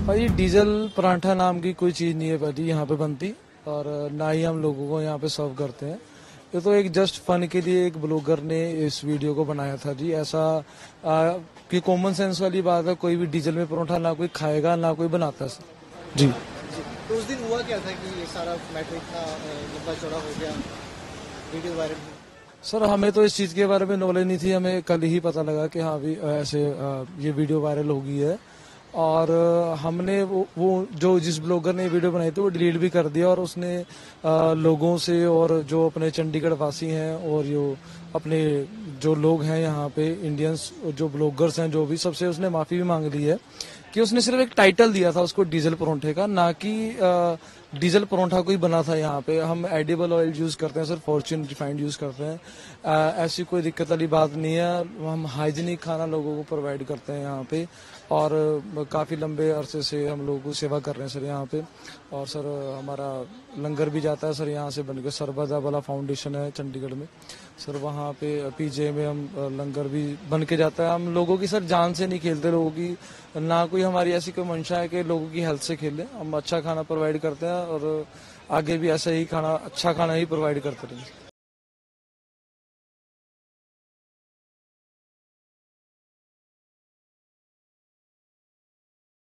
भाई डीजल पराठा नाम की कोई चीज़ नहीं है भाजी यहाँ पे बनती, और ना ही हम लोगों को यहाँ पे सर्व करते हैं। ये तो एक जस्ट फन के लिए एक ब्लॉगर ने इस वीडियो को बनाया था जी। ऐसा कि कॉमन सेंस वाली बात है, कोई भी डीजल में परोठा ना कोई खाएगा ना कोई बनाता है जी। तो उस दिन हुआ क्या था कि ये सारा मैटर इतना लंबा चौड़ा हो गया, वीडियो वायरल हुई? सर हमें तो इस चीज़ के बारे में नॉलेज नहीं थी, हमें कल ही पता लगा कि हाँ भी ऐसे ये वीडियो वायरल हो गई है। और हमने वो जो जिस ब्लॉगर ने वीडियो बनाई थी वो डिलीट भी कर दिया, और उसने लोगों से और जो अपने चंडीगढ़ वासी हैं और जो अपने जो लोग हैं यहाँ पे इंडियंस जो ब्लॉगर्स हैं जो भी, सबसे उसने माफ़ी भी मांग ली है कि उसने सिर्फ एक टाइटल दिया था उसको डीजल परोंठे का, ना कि डीजल परोंठा कोई बना था यहाँ पे। हम एडिबल ऑयल यूज़ करते हैं सर, फॉर्च्यून रिफाइंड यूज़ करते हैं। ऐसी कोई दिक्कत वाली बात नहीं है। हम हाइजीनिक खाना लोगों को प्रोवाइड करते हैं यहाँ पे, और काफ़ी लंबे अरसे से हम लोगों को सेवा कर रहे हैं सर यहाँ पे। और सर हमारा लंगर भी जाता है सर यहाँ से बनकर, सरबदा वाला फाउंडेशन है चंडीगढ़ में सर, वहाँ पे पीजे में हम लंगर भी बन के जाता है। हम लोगों की सर जान से नहीं खेलते, लोगों की ना कोई हमारी ऐसी कोई मंशा है कि लोगों की हेल्थ से खेलें। हम अच्छा खाना प्रोवाइड करते हैं और आगे भी ऐसा ही खाना, अच्छा खाना ही प्रोवाइड करते रहेंगे।